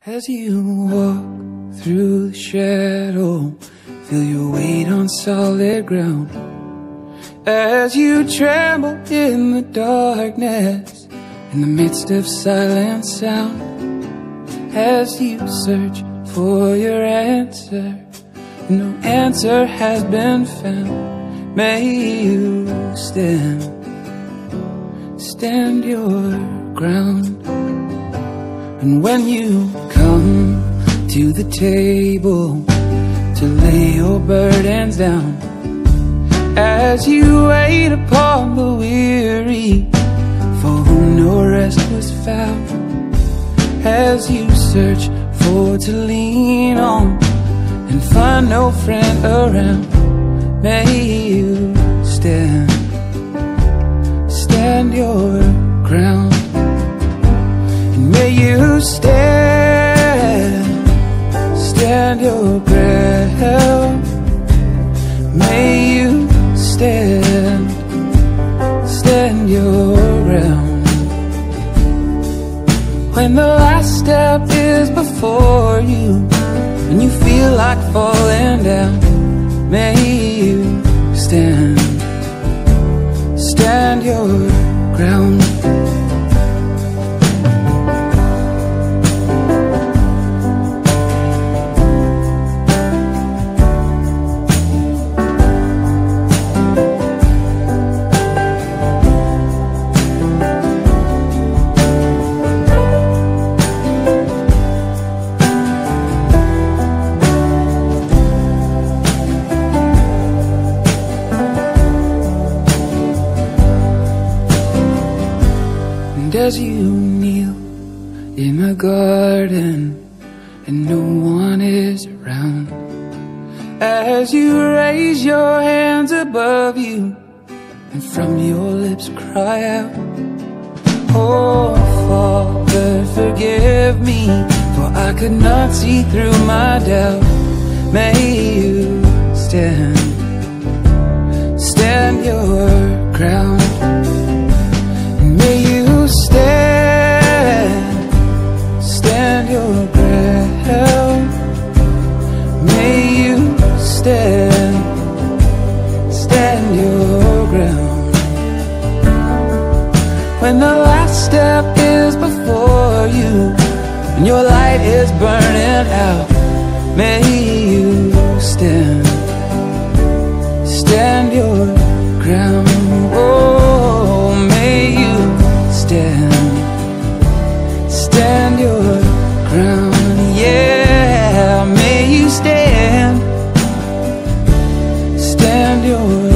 As you walk through the shadow, feel your weight on solid ground. As you tremble in the darkness, in the midst of silent sound. As you search for your answer, and no answer has been found, may you stand your ground. And when you come to the table to lay your burdens down, as you wait upon the weary, for whom no rest was found, as you search for to lean on and find no friend around, may you stand your ground. And may you stand your ground. May you stand your ground. When the last step is before you and you feel like falling down, may you stand your ground. As you kneel in the garden and no one is around, as you raise your hands above you and from your lips cry out, oh Father, forgive me, for I could not see through my doubt. May you stand your ground. May you stand your ground. May you stand your ground. When the last step is before you and your light is burning out, may you stand your ground. Oh, may you stand your ground. Yeah, may you stand your